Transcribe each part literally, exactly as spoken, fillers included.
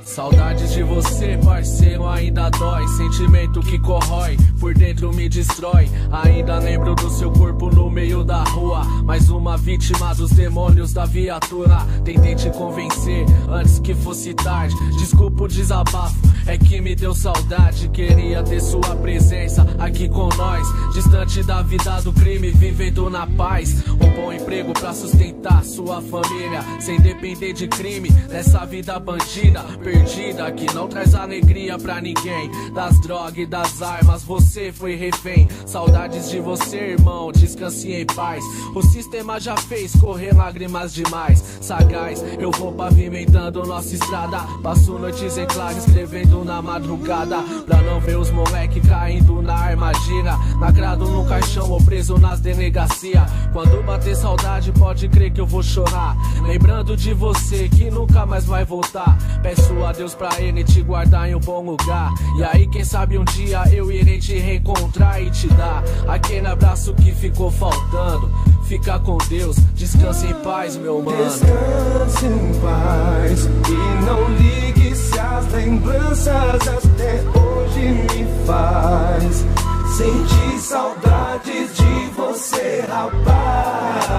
Saudades de você, parceiro, ainda dói. Sentimento que corrói, por dentro me destrói. Ainda lembro do seu corpo no meio da rua. Mais uma vítima dos demônios da viatura. Tentei te convencer antes que fosse tarde. Desculpa o desabafo, é que me deu saudade. Queria ter sua presença aqui com nós, distante da vida do crime, vivendo na paz. Um bom emprego pra sustentar sua família, sem depender de crime, nessa vida bandida, perdida, que não traz alegria pra ninguém. Das drogas e das armas, você foi refém. Saudades de você, irmão, descanse em paz. O sistema já fez correr lágrimas demais. Sagaz, eu vou pavimentando nossa estrada. Passo noites em claro, escrevendo na madrugada, pra não ver os moleque caindo na armadilha, lacrado no caixão ou preso nas delegacia. Quando bater saudade, pode crer que eu vou chorar, lembrando de você que nunca mais vai voltar. Peço a Deus pra ele te guardar em um bom lugar, e aí quem sabe um dia eu irei te reencontrar e te dar aquele abraço que ficou faltando. Fica com Deus, descanse em paz, meu mano. Descanse em paz e não ligue se as lembranças até hoje me faz sentir saudades de você, rapaz.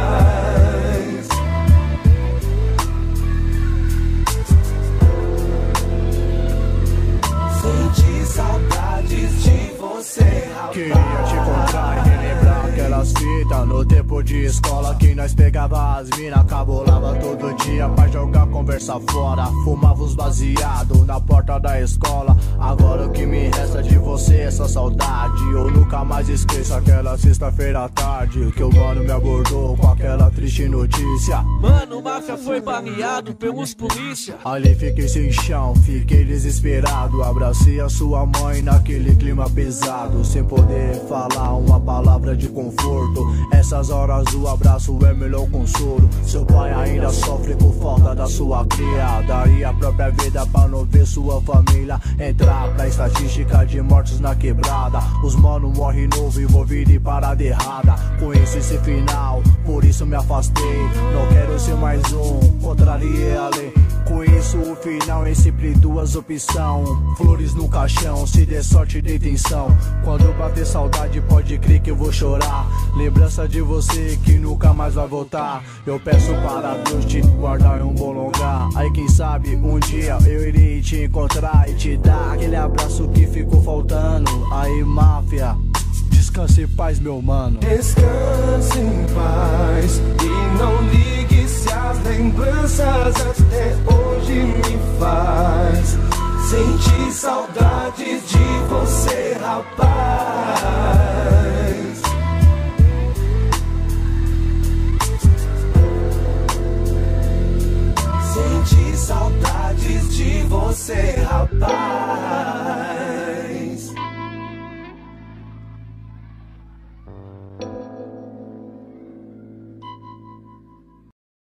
Sentir saudades de você, rapaz. Queria te encontrar e relembrar aquelas fitas no tempo de escola que nós pegava as mina, cabulava todo dia pra jogar conversa fora. Fumava os baseados na porta da escola. Agora o que me resta de você é só saudade. Eu nunca mais esqueço aquela sexta-feira à tarde que o mano me abordou com aquela triste notícia. Mano, o máfia foi baleado pelos polícia. Ali fiquei sem chão, fiquei desesperado. Abracei a sua mãe naquele clima pesado, sem poder falar uma palavra de conforto. Essas horas o abraço é melhor consolo. Seu pai ainda sofre com falta da sua cria. Daria a própria vida pra não ver sua família entrar pra estatística de mortos na quebrada. Os mano morrem novo, envolvido em parada errada. Conheço esse final, por isso me afastei. Não quero ser mais um, contrariei a lei. Conheço o final em sempre duas opções: flores no caixão, se der sorte detenção. Quando bater saudade pode crer que eu vou chorar, lembrança de você que nunca mais vai voltar. Eu peço para Deus te guardar em um bom lugar, aí quem sabe um dia eu irei te encontrar e te dar aquele abraço que ficou faltando. Aí máfia, descanse em paz, meu mano. Descanse em paz e não ligue se as lembranças até hoje me faz sentir saudades de você, rapaz. Sentir saudades de você, rapaz.